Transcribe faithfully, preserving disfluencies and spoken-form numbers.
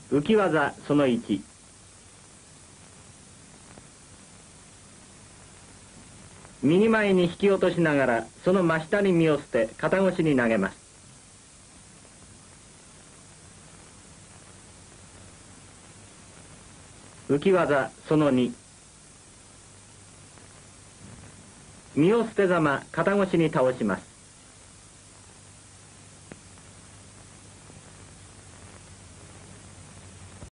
浮き技そのいち。右前に引き落としながらその真下に身を捨て肩越しに投げます。浮き技そのに。身を捨てざま肩越しに倒します。